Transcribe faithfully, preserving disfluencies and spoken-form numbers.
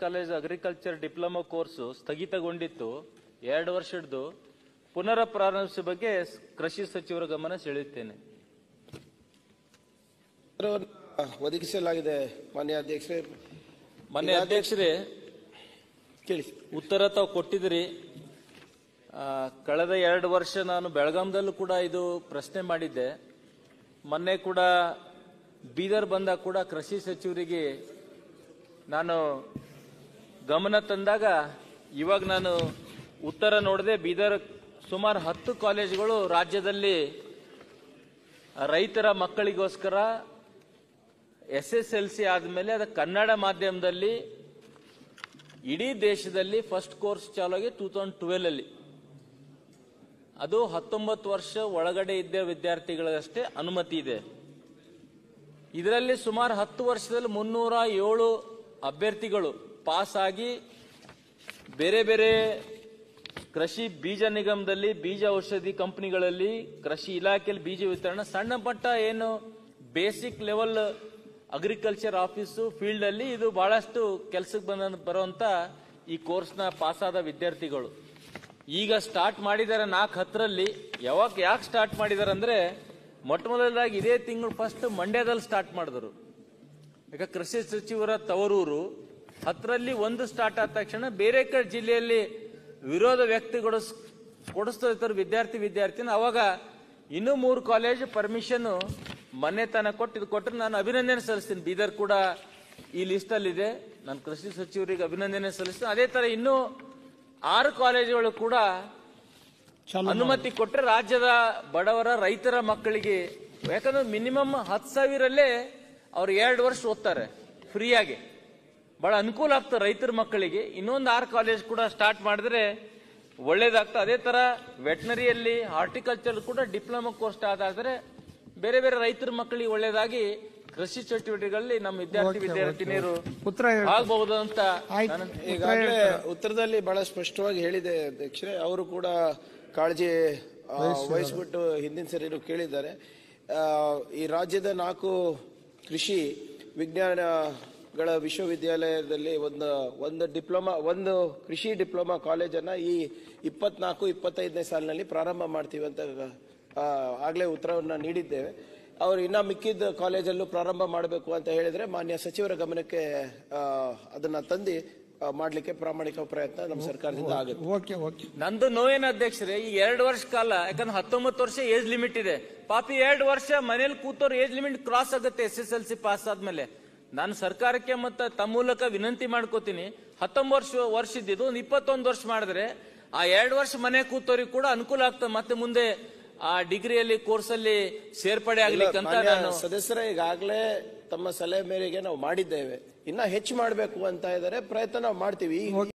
College agriculture diploma course ಸ್ಥಗಿತಗೊಂಡಿತ್ತು, ಎರಡು ವರ್ಷದ್ದು ಪುನರ್ ಪ್ರಾರಂಭಿಸುವ ಬಗ್ಗೆ ಕೃಷಿ ಸಚಿವರ ಗಮನ ಸೆಳೆಯುತ್ತೇನೆ. ಒದಗಿಸಲಾಗಿದೆ ಮಾನ್ಯ ಅಧ್ಯಕ್ಷರೇ. ಮಾನ್ಯ ಅಧ್ಯಕ್ಷರೇ, ಕೇಳಿ ಉತ್ತರ ತಾವು ಕೊಟ್ಟಿದ್ರಿ. ಕಳೆದ ಎರಡು ವರ್ಷ ನಾನು ಬೆಳಗಾಂದಲ್ಲೂ ಕೂಡ ಇದು ಪ್ರಶ್ನೆ ಮಾಡಿದ್ದೆ. ಮೊನ್ನೆ ಕೂಡ ಬೀದರ್ ಬಂದಾಗ ಕೂಡ ಕೃಷಿ ಸಚಿವರಿಗೆ ನಾನು ಗಮನ ತಂದಾಗ ಇವಾಗ ನಾನು ಉತ್ತರ ನೋಡಿದೆ. ಬೀದರ್ ಸುಮಾರು ಹತ್ತು ಕಾಲೇಜುಗಳು ರಾಜ್ಯದಲ್ಲಿ ರೈತರ ಮಕ್ಕಳಿಗೋಸ್ಕರ ಎಸ್ ಎಸ್ ಎಲ್ ಸಿ ಆದಮೇಲೆ ಅದು ಕನ್ನಡ ಮಾಧ್ಯಮದಲ್ಲಿ ಇಡೀ ದೇಶದಲ್ಲಿ ಫಸ್ಟ್ ಕೋರ್ಸ್ ಚಾಲು ಆಗಿ ಟೂ ತೌಸಂಡ್ ಟ್ವೆಲ್ ಅಲ್ಲಿ ಅದು ಹತ್ತೊಂಬತ್ತು ವರ್ಷ ಒಳಗಡೆ ಇದ್ದ ವಿದ್ಯಾರ್ಥಿಗಳಷ್ಟೇ ಅನುಮತಿ ಇದೆ. ಇದರಲ್ಲಿ ಸುಮಾರು ಹತ್ತು ವರ್ಷದಲ್ಲಿ ಮುನ್ನೂರ ಏಳು ಅಭ್ಯರ್ಥಿಗಳು ಪಾಸ್ ಆಗಿ ಬೇರೆ ಬೇರೆ ಕೃಷಿ ಬೀಜ ನಿಗಮದಲ್ಲಿ, ಬೀಜ ಔಷಧಿ ಕಂಪನಿಗಳಲ್ಲಿ, ಕೃಷಿ ಇಲಾಖೆಯಲ್ಲಿ ಬೀಜ ವಿತರಣೆ, ಸಣ್ಣ ಪಟ್ಟ ಏನು basic level agriculture office field ಅಲ್ಲಿ ಇದು ಬಹಳಷ್ಟು ಕೆಲಸಕ್ಕೆ ಬಂದ ಬರುವಂತ ಈ ಕೋರ್ಸ್ನ ಪಾಸ್ ಆದ ವಿದ್ಯಾರ್ಥಿಗಳು ಈಗ ಸ್ಟಾರ್ಟ್ ಮಾಡಿದ್ದಾರೆ. ನಾಲ್ಕು ಹತ್ತರಲ್ಲಿ ಯಾವಾಗ ಯಾಕೆ ಸ್ಟಾರ್ಟ್ ಮಾಡಿದ್ದಾರೆ ಅಂದ್ರೆ ಮೊಟ್ಟ ಮೊದಲಾಗಿ ಇದೇ ತಿಂಗಳು ಫಸ್ಟ್ ಮಂಡ್ಯದಲ್ಲಿ ಸ್ಟಾರ್ಟ್ ಮಾಡಿದ್ರು. ಈಗ ಕೃಷಿ ಸಚಿವರ ತವರೂರು ಹತ್ತರಲ್ಲಿ ಒಂದು ಸ್ಟಾರ್ಟ್ ಆದ ತಕ್ಷಣ ಬೇರೆ ಕಡೆ ಜಿಲ್ಲೆಯಲ್ಲಿ ವಿರೋಧ ವ್ಯಕ್ತಿಗಳು ಕೊಡಿಸ್ತಾ ಇರ್ತಾರೆ ವಿದ್ಯಾರ್ಥಿ ವಿದ್ಯಾರ್ಥಿನ. ಅವಾಗ ಇನ್ನೂ ಮೂರು ಕಾಲೇಜ್ ಪರ್ಮಿಷನ್ ಮೊನ್ನೆ ತನ ಕೊಟ್ಟು ಇದು ಕೊಟ್ಟರೆ ನಾನು ಅಭಿನಂದನೆ ಸಲ್ಲಿಸ್ತೀನಿ. ಬೀದರ್ ಕೂಡ ಈ ಲಿಸ್ಟ್ ಅಲ್ಲಿ ಇದೆ. ನಾನು ಕೃಷಿ ಸಚಿವರಿಗೆ ಅಭಿನಂದನೆ ಸಲ್ಲಿಸ್ತೀನಿ. ಅದೇ ತರ ಇನ್ನೂ ಆರು ಕಾಲೇಜುಗಳು ಕೂಡ ಅನುಮತಿ ಕೊಟ್ಟರೆ ರಾಜ್ಯದ ಬಡವರ ರೈತರ ಮಕ್ಕಳಿಗೆ, ಯಾಕಂದ್ರೆ ಮಿನಿಮಮ್ ಹತ್ತು ಸಾವಿರಲ್ಲೇ ಅವ್ರು ಎರಡು ವರ್ಷ ಓದ್ತಾರೆ ಫ್ರೀಯಾಗಿ, ಬಹಳ ಅನುಕೂಲ ಆಗ್ತದೆ ರೈತರ ಮಕ್ಕಳಿಗೆ. ಇನ್ನೊಂದು ಆರು ಕಾಲೇಜ್ ಕೂಡ ಸ್ಟಾರ್ಟ್ ಮಾಡಿದ್ರೆ ಒಳ್ಳೇದಾಗ್ತದೆ. ಅದೇ ತರ ವೆಟನರಿಯಲ್ಲಿ, ಹಾರ್ಟಿಕಲ್ಚರ್ ಕೂಡ ಡಿಪ್ಲೊಮಾ ಕೋರ್ಸ್ ಆದಾದ್ರೆ ಬೇರೆ ಬೇರೆ ರೈತರ ಮಕ್ಕಳಿಗೆ ಒಳ್ಳೇದಾಗಿ ಕೃಷಿ ಚಟುವಟಿಕೆಗಳಲ್ಲಿ ನಮ್ಮ ವಿದ್ಯಾರ್ಥಿ ವಿದ್ಯಾರ್ಥಿನಿಯರು ಆಗಬಹುದು ಅಂತ ಈಗಾಗಲೇ ಉತ್ತರದಲ್ಲಿ ಬಹಳ ಸ್ಪಷ್ಟವಾಗಿ ಹೇಳಿದೆ ಅಧ್ಯಕ್ಷರೇ. ಅವರು ಕೂಡ ಕಾಳಜಿ ವಹಿಸ್ಬಿಟ್ಟು ಹಿಂದಿನ ಸರಿನೂ ಕೇಳಿದ್ದಾರೆ. ಈ ರಾಜ್ಯದ ನಾಲ್ಕು ಕೃಷಿ ವಿಜ್ಞಾನಗಳ ವಿಶ್ವವಿದ್ಯಾಲಯದಲ್ಲಿ ಒಂದು ಒಂದು ಡಿಪ್ಲೊಮಾ ಒಂದು ಕೃಷಿ ಡಿಪ್ಲೊಮಾ ಕಾಲೇಜನ್ನ ಈ ಇಪ್ಪತ್ನಾಲ್ಕು ಇಪ್ಪತ್ತೈದನೇ ಸಾಲಿನಲ್ಲಿ ಪ್ರಾರಂಭ ಮಾಡ್ತೀವಿ ಅಂತ ಆಗ್ಲೇ ಉತ್ತರವನ್ನ ನೀಡಿದ್ದೇವೆ. ಅವರು ಇನ್ನ ಮಿಕ್ಕಿದ ಕಾಲೇಜಲ್ಲೂ ಪ್ರಾರಂಭ ಮಾಡಬೇಕು ಅಂತ ಹೇಳಿದ್ರೆ ಮಾನ್ಯ ಸಚಿವರ ಗಮನಕ್ಕೆ ಅದನ್ನ ತಂದು ಮಾಡ್ಲಿಕ್ಕೆ ಪ್ರಾಮಾಣಿಕ ಪ್ರಯತ್ನ ನಮ್ಮ ಸರ್ಕಾರದಿಂದ ಆಗುತ್ತೆ. ನಂದು ನೋವೇನ ಅಧ್ಯಕ್ಷರೇ, ಈ ಎರಡು ವರ್ಷ ಕಾಲ, ಯಾಕಂದ್ರೆ ಹತ್ತೊಂಬತ್ತು ವರ್ಷ ಏಜ್ ಲಿಮಿಟ್ ಇದೆ. ಪಾಪಿ ಎರಡು ವರ್ಷ ಮನೇಲಿ ಕೂತವ್ರು ಏಜ್ ಲಿಮಿಟ್ ಕ್ರಾಸ್ ಆಗುತ್ತೆ S S L C pass ಆದ್ಮೇಲೆ. ನಾನು ಸರ್ಕಾರಕ್ಕೆ ಮತ್ತೆ ತಮ್ಮ ಮೂಲಕ ವಿನಂತಿ ಮಾಡ್ಕೋತೀನಿ, ಹತ್ತೊಂಬತ್ತು ವರ್ಷ ವರ್ಷ ಇದ್ದಿದ್ದು ಒಂದು ಇಪ್ಪತ್ತೊಂದು ವರ್ಷ ಮಾಡಿದ್ರೆ ಆ ಎರಡು ವರ್ಷ ಮನೆ ಕೂತವ್ರಿಗೆ ಕೂಡ ಅನುಕೂಲ ಆಗ್ತದೆ. ಮತ್ತೆ ಮುಂದೆ ಆ ಡಿಗ್ರಿಯಲ್ಲಿ ಕೋರ್ಸ್ ಅಲ್ಲಿ ಸೇರ್ಪಡೆ ಆಗ್ಲಿಕ್ಕೆ ಅಂತ ನಾನು ಸದಸ್ಯರ ಈಗಾಗಲೇ ತಮ್ಮ ಸಲಹೆ ಮೇರೆಗೆ ನಾವು ಮಾಡಿದ್ದೇವೆ. ಇನ್ನ ಹೆಚ್ಚು ಮಾಡಬೇಕು ಅಂತ ಇದ್ದಾರೆ, ಪ್ರಯತ್ನ ನಾವು ಮಾಡ್ತೀವಿ.